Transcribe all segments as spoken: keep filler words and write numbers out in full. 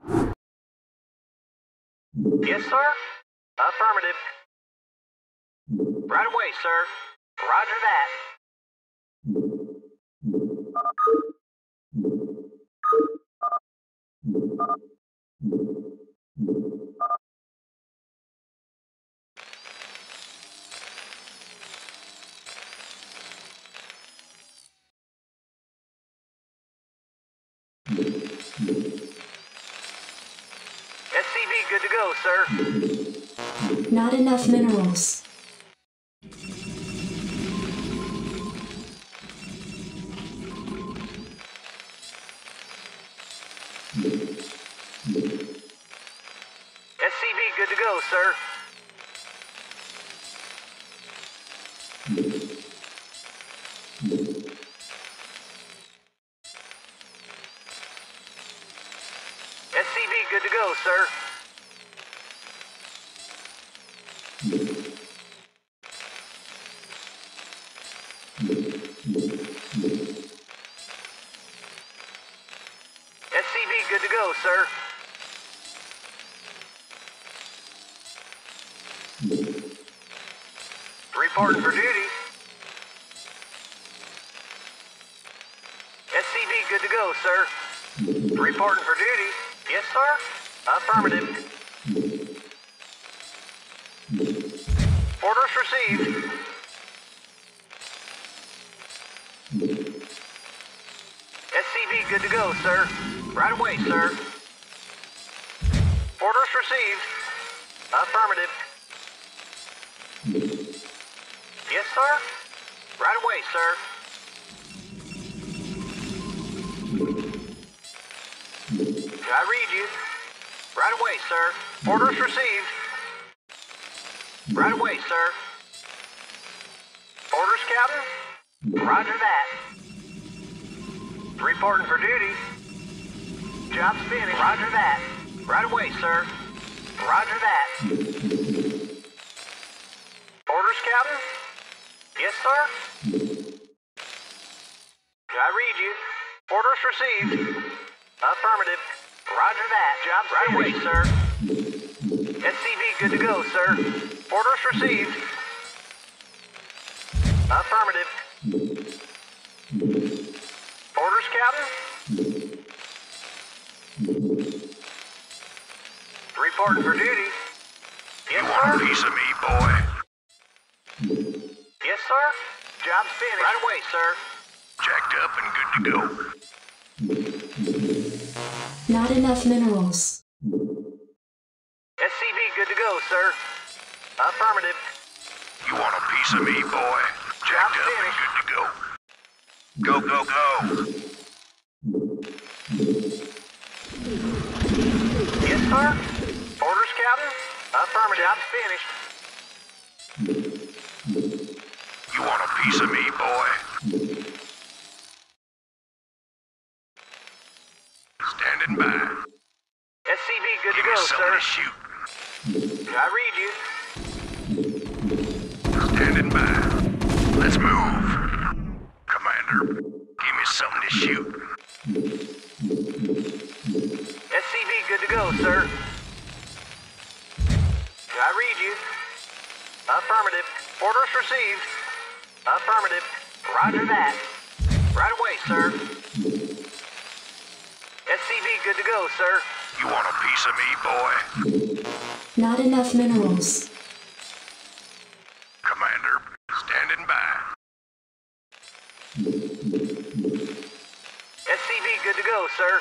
Yes, sir. Affirmative. Right away, sir. Roger that. S C V good to go, sir. Not enough minerals. S C V good to go, sir. S C V good to go, sir. S C V good to go, sir. Reporting for duty. S C V good to go, sir. Reporting for duty. Yes, sir. Affirmative. Orders received. S C V good to go, sir. Right away, sir. Orders received. Affirmative. Yes, sir. Right away, sir. I read you. Right away, sir. Orders received. Right away, sir. Orders, Captain? Roger that. Reporting for duty. Job finished. Roger that. Right away, sir. Roger that. Orders, Captain? Yes, sir. I read you. Orders received. Affirmative. Roger that. Job's right away, sir. S C V good to go, sir. Orders received. Affirmative. Orders, Captain? Reporting for duty. Yes, you want sir. a piece of me, boy? Yes, sir. Job's finished. Right away, sir. Jacked up and good to go. Not enough minerals. S C V good to go, sir. Affirmative. You want a piece of me, boy? Jacked up and good to go. Go, go, go. Yes, sir. Orders, Captain? Affirmative. Job's finished. You want a piece of me, boy? Standing by. S C V good Give to me go, something sir. to shoot. I read you. Standing by. Let's move. Commander, give me something to shoot. S C V good to go, sir. I read you. Affirmative. Orders received. Affirmative. Roger that. Right away, sir. S C V good to go, sir. You want a piece of me, boy? Not enough minerals. Commander, standing by. S C V good to go, sir.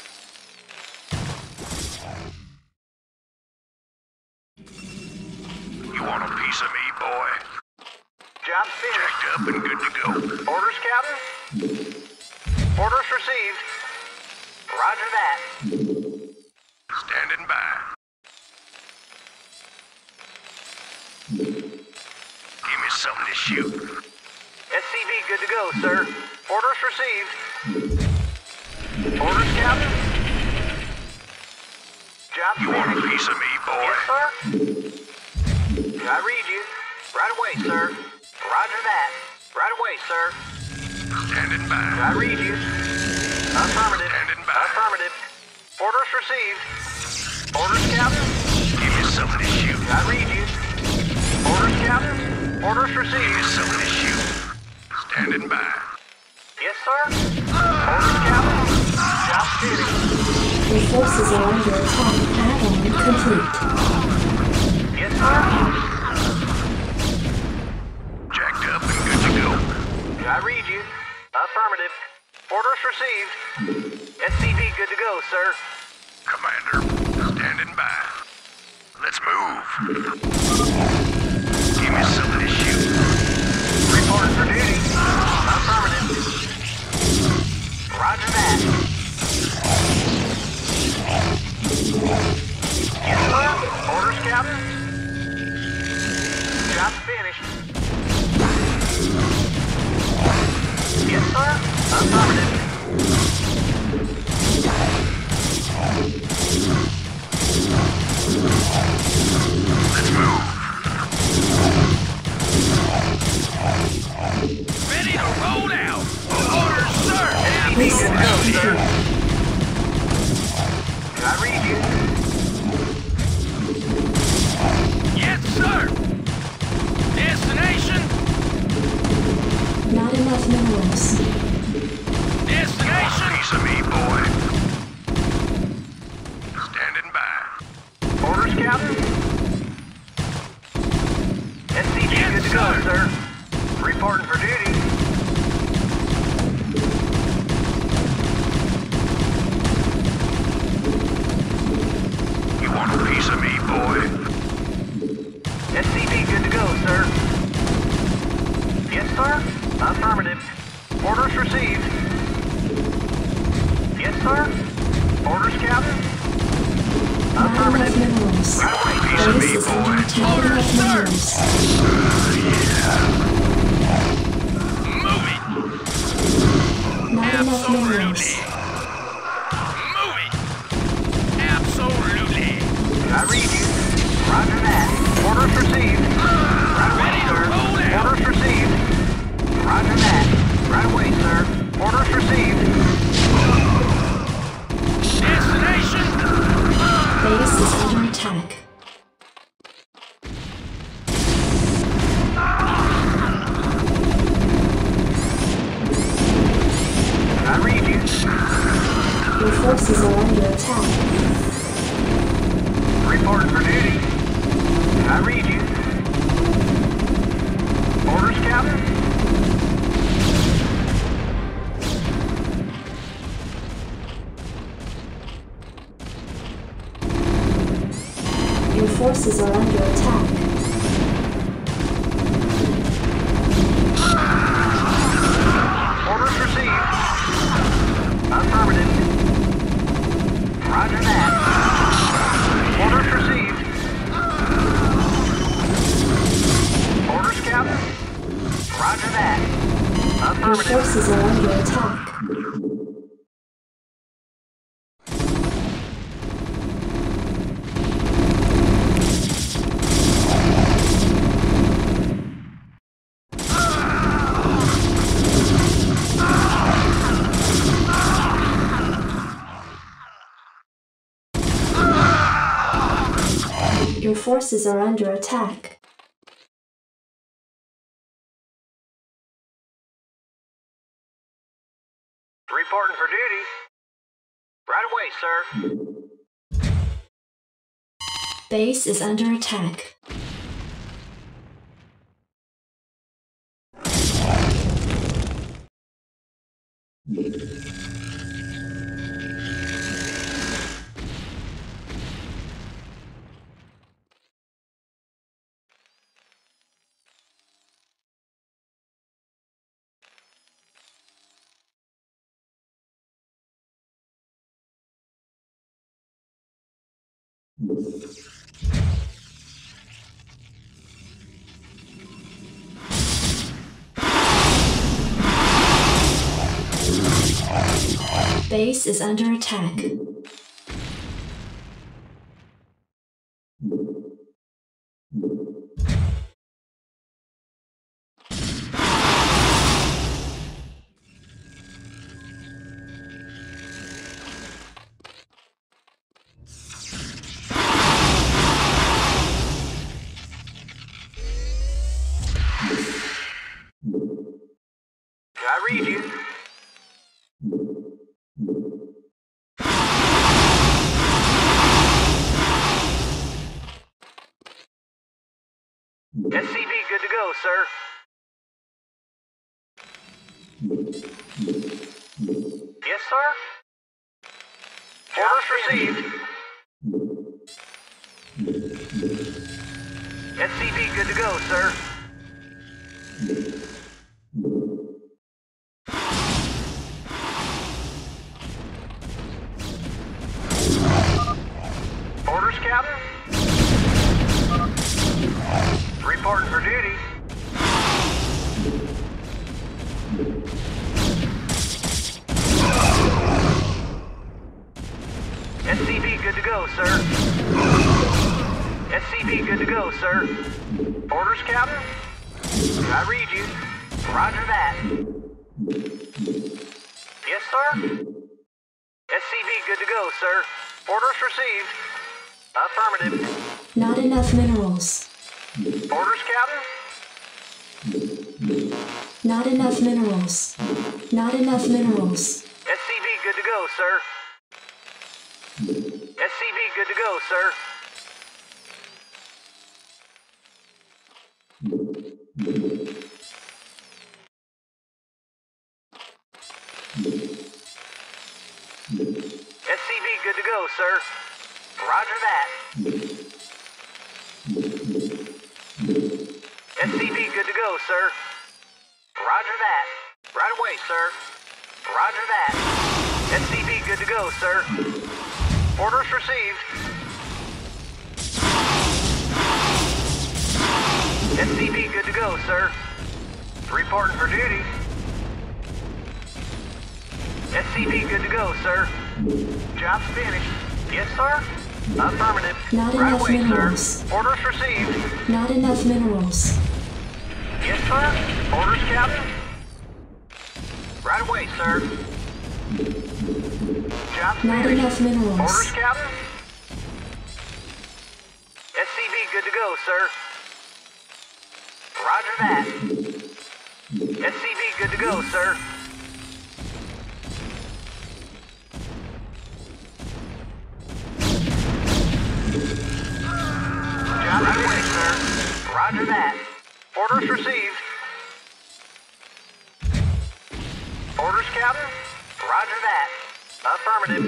You want a piece of me, boy? Job's finished. Jacked up and good to go. Orders, Captain? Orders received. Roger that. Standing by. Give me something to shoot. S C V good to go, sir. Orders received. Orders, Captain? Job You want a finished. piece of me, boy? Yes, sir. I read you. Right away, sir. Roger that. Right away, sir. Standing I by. read you. Affirmative. Standing by. Affirmative. Orders received. Orders, Captain. Give me something to shoot. I read you. Orders, Captain. Orders Give me received. something to shoot. Standing by. Yes, sir. Orders, Captain. Job finished. Your forces are under attack. Add-on complete. Yes, sir. Jacked up and good to go. I read you. Affirmative. Orders received. S C V good to go, sir. Commander, standing by. Let's move. Give me something to shoot. Reporting for duty. Affirmative. Roger that. Yes, sir. Orders, Captain. Job finished. Yes, sir. Affirmative. Let's move. Ready to roll out! Orders, sir! Good to go, sir. I read you. Yes, sir! Destination! Not enough minerals. Destination! Piece of me, boy. Standing by. Orders, Captain. S C G Yes, good to go, sir. sir. Reporting for duty. You want a piece of me, boy? S C V good to go, sir. Yes, sir. Affirmative. Orders received. Yes, sir. Orders, Captain. Not enough Affirmative. minerals. Piece of Base me, is under boy. attack. Not enough minerals. Move it! Not enough minerals. Absolutely! Move it! Absolutely! I read you. Roger that. Orders received. Right away, Ready to sir. roll out. Orders received. Roger that. Right away, sir. Orders received. Destination! Base is under attack. I read you. Your forces are under attack. Reporting for duty. I read you. Orders, Captain. Your forces are under attack. Orders received. Affirmative. Roger that. Orders received. Orders, Captain. Roger that. Your Affirmative. forces are under attack. Your forces are under attack. Reporting for duty. Right away, sir. Base is under attack. Base is under attack. sir. Yes, sir. Orders received. S C V good to go, sir. Orders, Captain? Reporting for duty. S C V good to go, sir. S C V good to go, sir. Orders, Captain? I read you. Roger that. Yes, sir? S C V good to go, sir. Orders received. Affirmative. Not enough minerals. Orders, Captain? Not enough minerals. Not enough minerals. S C V good to go, sir. S C V good to go, sir. S C V good to go, sir. Roger that. S C V good to go, sir. Roger that. Right away, sir. Roger that. S C V good to go, sir. Orders received. S C V good to go, sir. Reporting for duty. S C V good to go, sir. Job's finished. Yes, sir. Affirmative. Not Right enough away, minerals. sir. Orders received. Not enough minerals. Yes, sir. Orders, Captain. Right away, sir. Job's Not finished. enough minerals. Orders, Captain. S C V good to go, sir. Roger that. S C V good to go, sir. Job right away, sir. Roger that. Orders received. Orders, Captain? Roger that. Affirmative.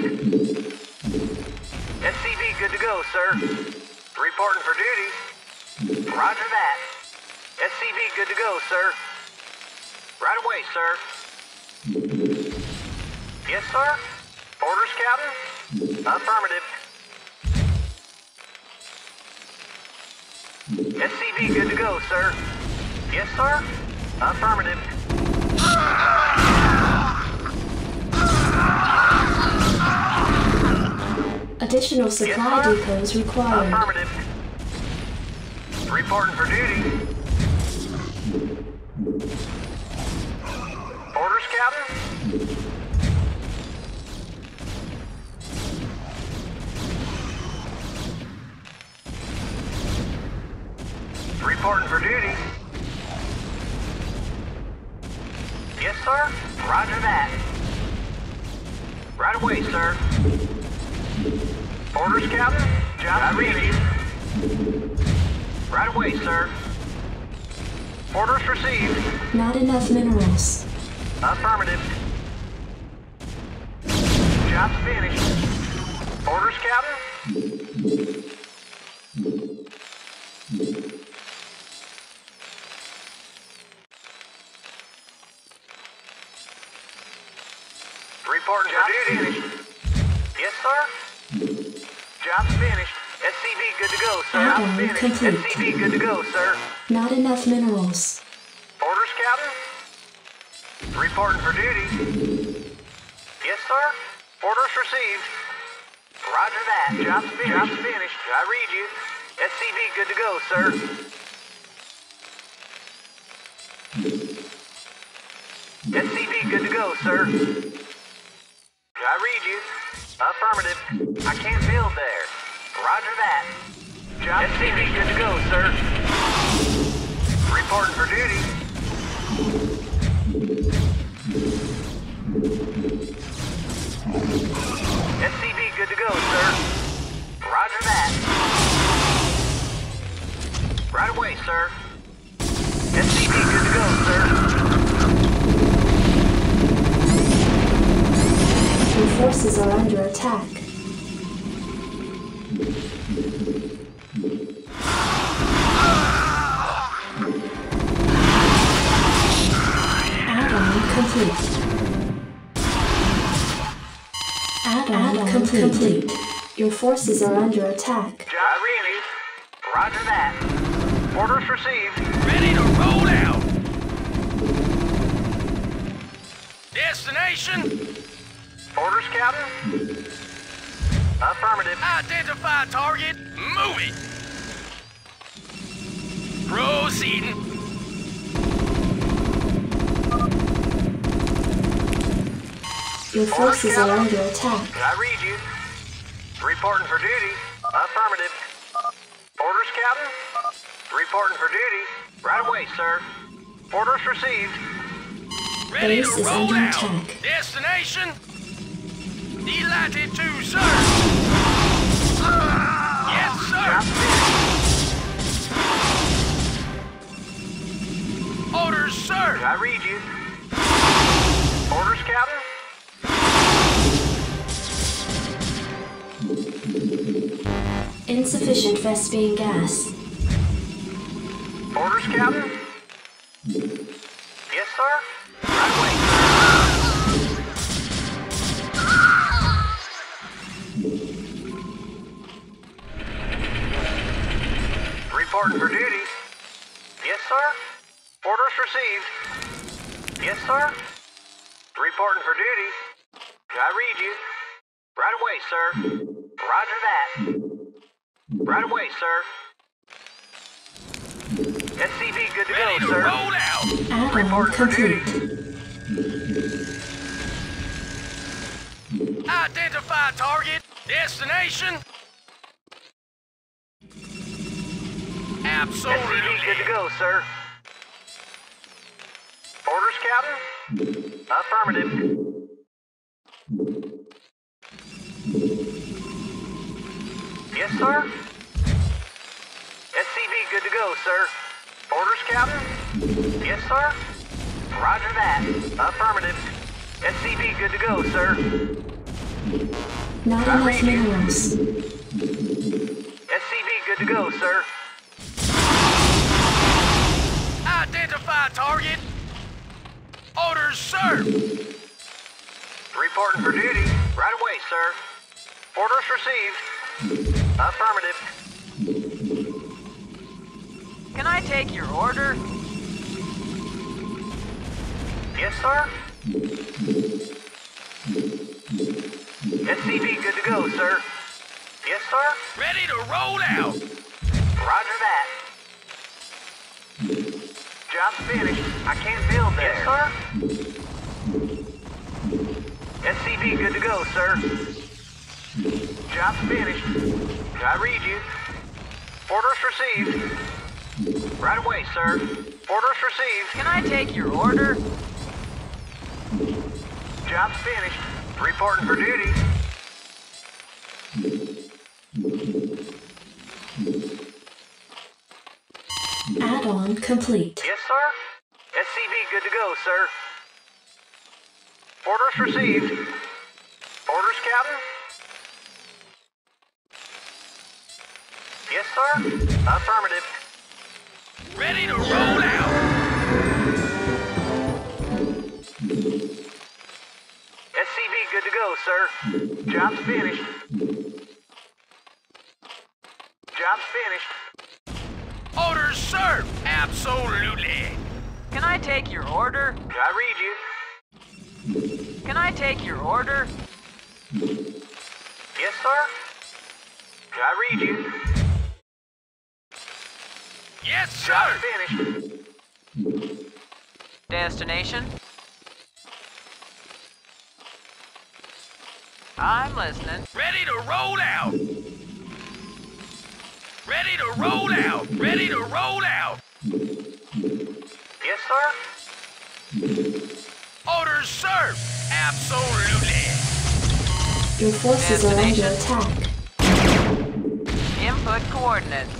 S C V good to go, sir. Reporting for duty. Roger that. S C V good to go, sir. Right away, sir. Yes, sir? Orders, Captain? Affirmative. S C V good to go, sir. Yes, sir? Affirmative. Additional supply Yes, sir. depots required. Affirmative. Reporting for duty. Orders, Captain? Reporting for duty. Yes, sir. Roger that. Right away, sir. Orders, Captain? Job I read you. Right away, sir. Orders received. Not enough minerals. Affirmative. Job's finished. Orders, Captain? Reporting for duty. Yes, sir? Job's finished. S C V good to go, sir. Add-on Job's finished. complete. S C V good to go, sir. Not enough minerals. Orders, Captain? Reporting for duty. Yes, sir. Orders received. Roger that. Job's finished. Job's finished. I read you. S C V good to go, sir. S C V good to go, sir. I read you. Affirmative. I can't build there. Roger that. Job S C V good to go, sir. Reporting for duty. S C V good to go, sir. Roger that. Right away, sir. S C forces are under attack. Add-on complete. Add-on complete. complete. Your forces are under attack. Job ready. Roger that. Orders received. Ready to roll out. Destination. Orders, Captain? Affirmative. Identify target. Moving. Proceeding. Your forces are under attack. I read you. Reporting for duty. Affirmative. Orders, Captain? Reporting for duty. Right away, sir. Orders received. Ready Base to is roll under out. attack. Destination. Delighted to, sir. Yes, sir. Job finished. Orders, sir. I read you. Orders, Captain? Insufficient Vespene gas. Orders, Captain? Yes, sir? Right away, sir. Reporting for duty. Yes, sir? Orders received. Yes, sir? Reporting for duty. I read you. Right away, sir. Roger that. Right away, sir. S C V good to Ready go, to sir. roll out. Add-on Reporting for duty. complete. Identify target. Destination. S C V Absolutely. good to go, sir. Orders, Captain? Affirmative. Yes, sir? S C V good to go, sir. Orders, Captain? Yes, sir? Roger that. Affirmative. S C V good to go, sir. Not I enough read you. minerals. S C V good to go, sir. Identify target. Orders, sir. Reporting for duty. Right away, sir. Orders received. Affirmative. Can I take your order? Yes, sir? S C V good to go, sir. Yes, sir? Ready to roll out. Roger that. Job's finished. I can't build there. Yes, sir? S C V good to go, sir. Job's finished. I read you. Orders received. Right away, sir. Orders received. Can I take your order? Job's finished. Reporting for duty. Add-on complete. Yes, sir? S C V good to go, sir. Orders received. Orders, Captain? Yes, sir? Affirmative. Ready to roll out. S C V good to go, sir. Job's finished. Job's finished. Orders, sir. Absolutely. Can I take your order? I read you. Can I take your order? Yes, sir? I read you. Yes, Job's sir. finished. Destination? I'm listening. Ready to roll out. Ready to roll out. Ready to roll out. Yes, sir? Orders, sir. Absolutely. Your forces are under Destination. attack. Input coordinates.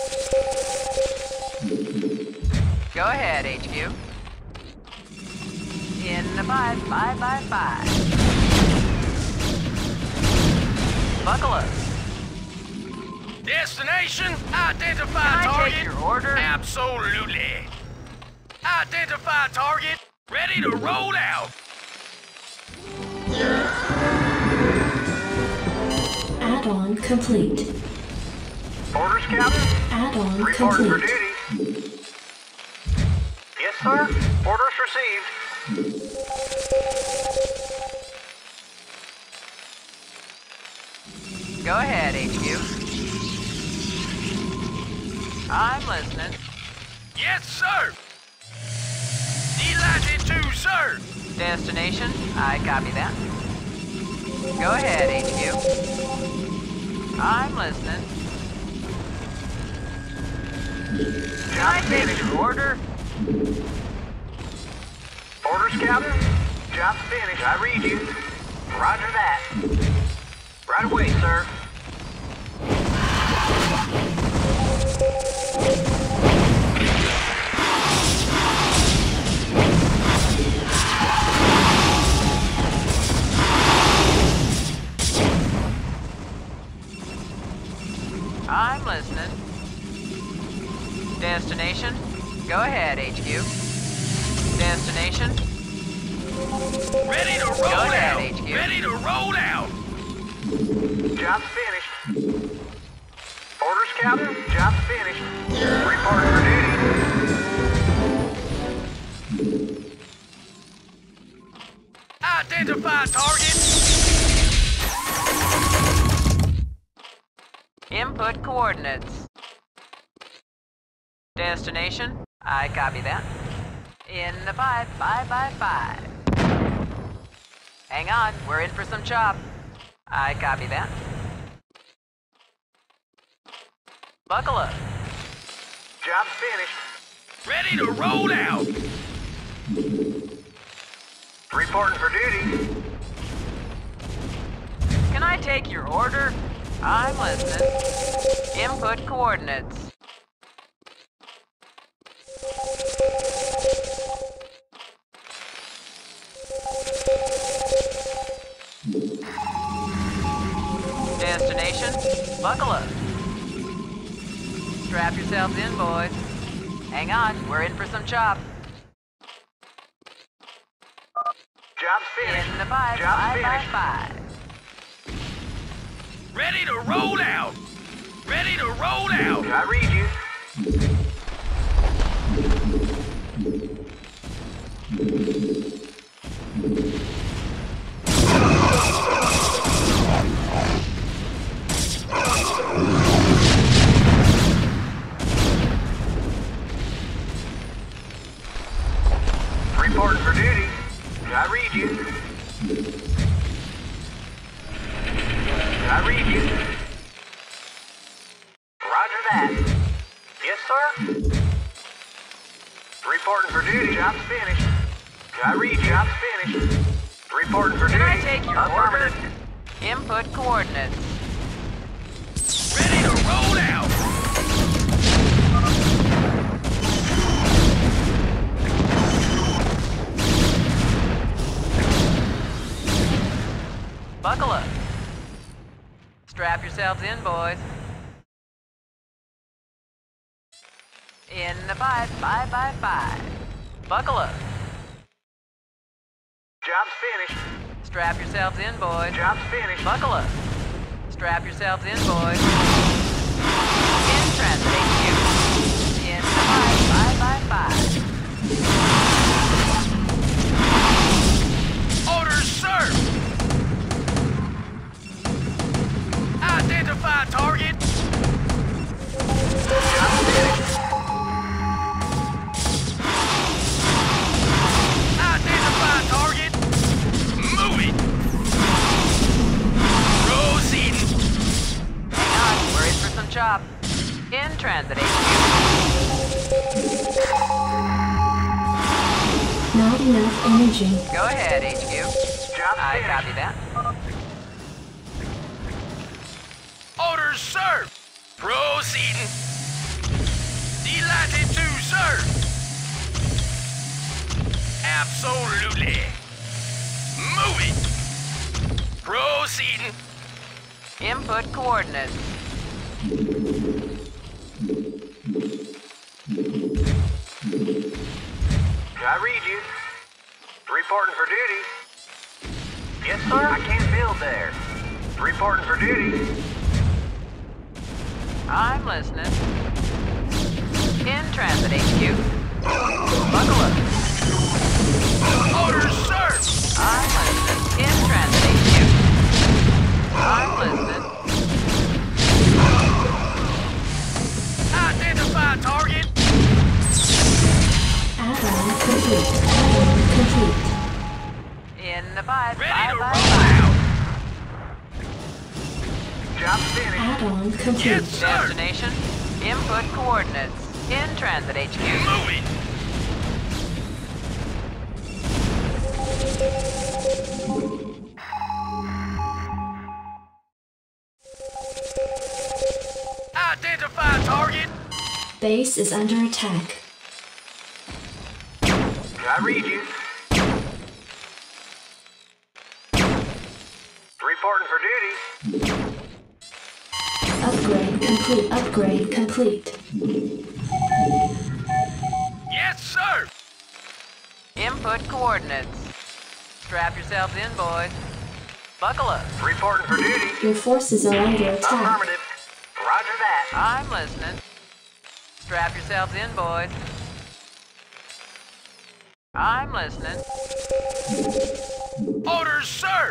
Go ahead, H Q. In the five, five by five. Buckle up. Destination, identify Can I target. take your order? Absolutely. Identify target. Ready to roll out. Add-on complete. Orders, Captain? Add-on Reporting for complete. duty. Yes, sir. Orders received. Go ahead, H Q. I'm listening. Yes, sir. Delighted to, sir. Destination, I copy that. Go ahead, H Q. I'm listening. Can I take your order? Orders, Captain? Job's finished. I read you. Roger that. Right away, sir. I'm listening. Destination, go ahead, H Q. Destination, Ready to roll Go ahead, out. H Q. Ready to roll out. Job's finished. Orders, Captain? Job's finished. Reporting for duty. Identify target. input coordinates. Destination, I copy that. In the five, five by five. Hang on, we're in for some chop. I copy that. Buckle up. Job's finished. Ready to roll out. Reporting for duty. Can I take your order? I'm listening. Input coordinates. Destination, buckle up. Strap yourselves in, boys. Hang on, we're in for some chop. Job's finished. In the five, Job's five by finished. five. Ready to roll out. Ready to roll out. I read you. Reporting for duty. I read you. I read you. Roger that. Yes, sir. Reporting for duty. Job's finished. I read you. Job's finished. Reporting for Can duty. I take your order? Affirmative. Input coordinates. Ready to roll out. Buckle up. Strap yourselves in, boys. In the five, five by five. Buckle up. Job's finished. Strap yourselves in, boys. Job's finished. Buckle up. Strap yourselves in, boys. In transit, H Q. In the five, five by five. Orders, sir. Identify target. Job's finished. Identify target. Move it. Proceeding. Hang on, we're in for some chop. In transit, H Not enough energy. Q. Go ahead, H Q. Job's I finished. copy that. Orders, sir. Proceeding. Delighted to, sir. Absolutely. Moving. Proceeding. Input coordinates. I read you. Reporting for duty. Yes, sir. I can't build there. Reporting for duty. I'm listening. In transit, H Q. Buckle up. Orders, sir. I'm listening. In transit, H Q. I'm listening. Identify target. Add-on complete. Add-on complete. In the pipe. Ready Bye, to bye, roll bye. out. Job finished. Add-on complete. Yes, sir. Destination. Input coordinates. In transit, H Q. Moving. Identify target. Base is under attack. I read you. Reporting for duty. Upgrade complete. Upgrade complete. Yes, sir. Input coordinates. Strap yourselves in, boys. Buckle up. Reporting for duty. Your forces are under attack. Affirmative. Roger that. I'm listening. Strap yourselves in, boys. I'm listening. Orders, sir.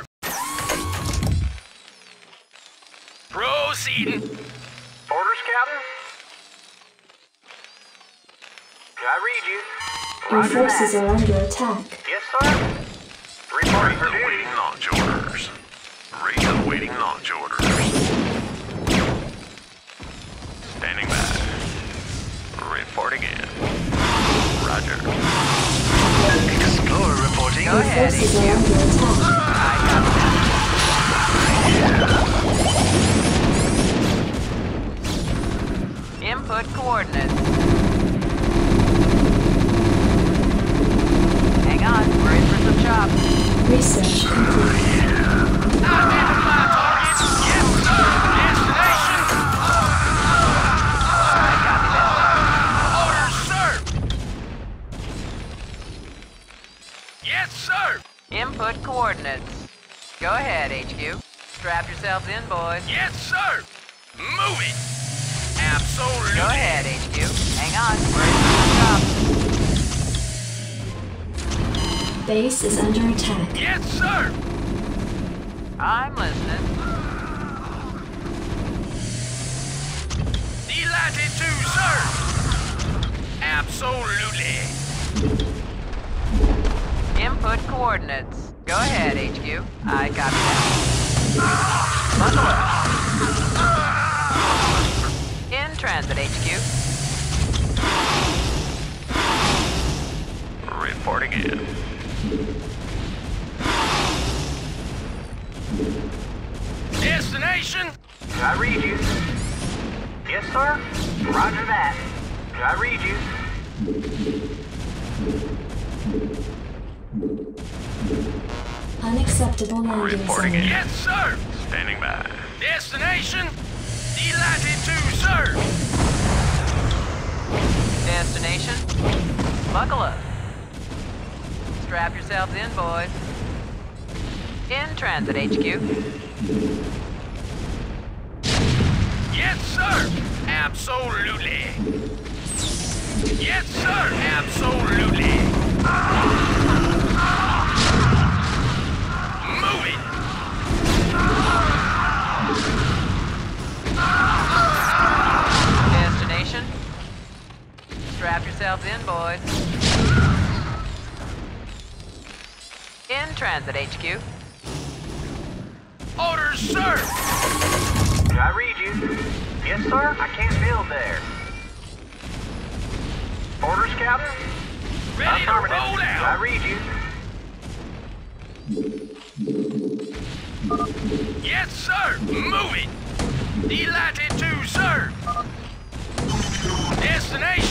Proceeding. Orders, Captain. I read you. Your Roger forces that. are under attack. Yes, sir. Reporting Read for the duty. waiting launch orders. Read the waiting launch orders. Standing by. Reporting in. Roger. Explorer reporting. Go Your ahead, forces H are Q. under attack. I got that. Input coordinates. Hang on, we're in for some chop. Research complete. Identify target. Yes, sir. Destination. I copy that. Orders, sir. Yes, sir. Input coordinates. Go ahead, H Q. Strap yourselves in, boys. Yes, sir. Moving. Absolutely. Go ahead, H Q. Hang on, we're in for some chop. Base is under attack. Yes, sir. I'm listening. Delighted to, sir. Absolutely. Input coordinates. Go ahead, H Q. I copy that. Buckle up. In transit, H Q. Reporting in. Destination. I read you. Yes, sir. Roger that. I read you. Unacceptable landing Reporting zone. in. Yes, sir. Standing by. Destination. Delighted to, sir. Destination. Buckle up. Strap yourselves in, boys. In transit, H Q. Yes, sir. Absolutely. Yes, sir. Absolutely. Moving. Destination. Strap yourselves in, boys. In transit, H Q. Orders, sir. I read you. Yes, sir. I can't build there. Orders, Captain. Ready to Affirmative. roll I out. read you. Yes, sir. Moving. Delighted to, sir. Destination.